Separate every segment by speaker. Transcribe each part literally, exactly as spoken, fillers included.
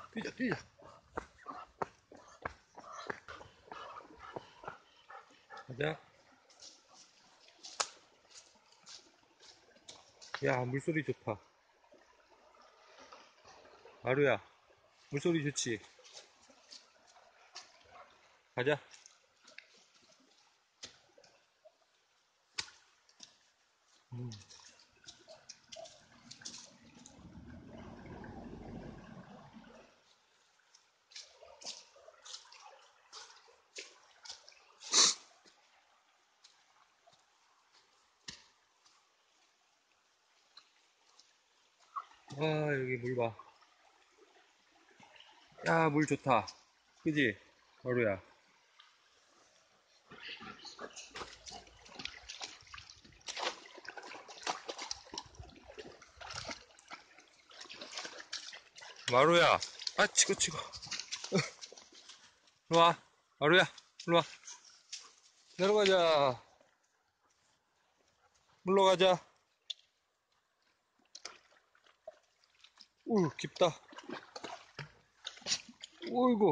Speaker 1: 뛰자, 뛰자. 가자. 야, 물소리 좋다. 마루야, 물소리 좋지? 가자. 음. 와, 여기 물 봐. 야, 물 좋다. 그지? 마루야. 마루야. 아, 치고, 치고. 일로 와. 마루야, 일로 와. 내려가자. 물러 가자. 우, 깊다. 어이구.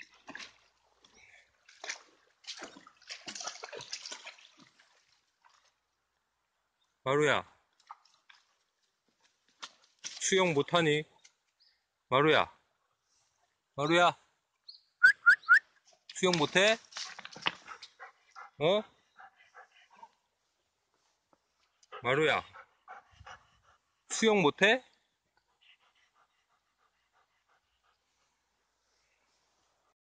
Speaker 1: 마루야, 수영 못하니? 마루야, 마루야, 수영 못해? 어? 마루야, 수영 못해?